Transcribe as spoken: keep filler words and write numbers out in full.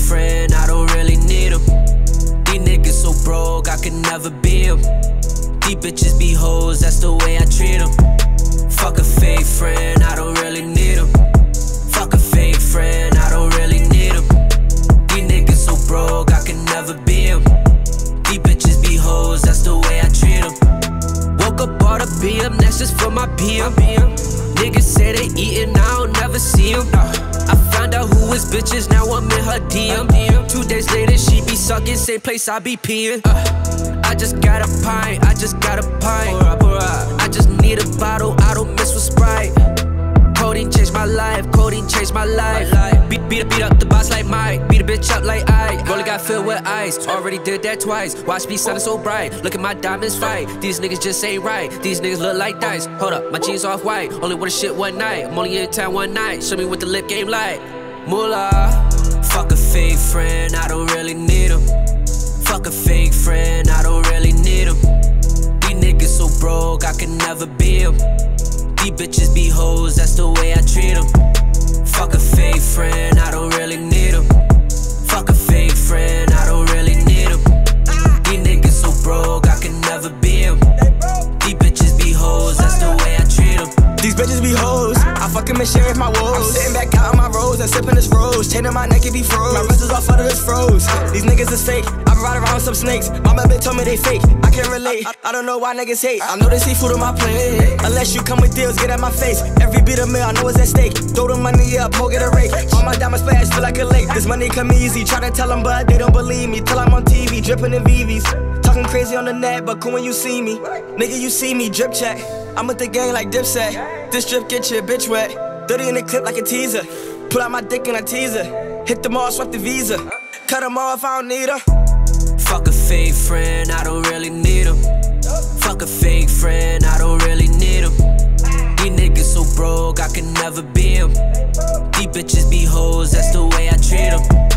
friend, I don't really need them. These niggas so broke, I can never be them. These bitches be hoes, that's the way I treat them. Fuck a fake friend, I don't really need them. Fuck a fake friend, I don't really need them. These niggas so broke, I can never be them. These bitches be hoes, that's the way I treat them. Woke up, bought a B M, that's just for my P M. Niggas say they eatin', I don't never see them. I found out who is bitches, now I'm in her D M. Two days later, she be sucking, same place I be peeing. I just got a pint, I just got a pint. I just need a bottle, I don't mess with Sprite. Codeine changed my life, codeine changed my life. Beat, beat, beat up the boss like Mike, beat a bitch up like Ike. Roller got filled with ice, already did that twice. Watch me shining so bright, look at my diamonds fight. These niggas just ain't right, these niggas look like dice. Hold up, my jeans off white, only wanna shit one night. I'm only in town one night, show me what the lip game like. Moolah, fuck a fake friend, I don't really need them. Fuck a fake friend, I don't really need them. These niggas so broke, I can never be them. These bitches be hoes, that's the way I treat them. Fuck a fake friend, I don't really need them. Fuck a fake friend, I don't really need them. These niggas so broke, I can never be them. These bitches be hoes, that's the way I treat them. These bitches be hoes, I fuck 'em and share my woes. I'm sitting back out on my rose and sipping this rose. Chain in my neck, it be froze. My wrist is off of this froze. These niggas is fake, I ride around with some snakes. Mama bitch told me they fake, I can't relate. I don't know why niggas hate, I know they see food on my plate. Unless you come with deals, get at my face. Every beat of me, I know it's at stake. Throw the money up, ho, get a rake. All my diamonds splash, feel like a lake. This money come easy, try to tell them but they don't believe me. Till I'm on T V, dripping in V Vs. Talking crazy on the net, but cool when you see me. Nigga, you see me, drip check. I'm with the gang like Dipset. This drip get your bitch wet. thirty in the clip like a teaser. Pull out my dick in a teaser. Hit them all, swipe the visa. Cut them off, I don't need her. Fuck a fake friend, I don't really need them. Fuck a fake friend, I don't really need them. These niggas so broke, I can never be them. These bitches be hoes, that's the way I treat them.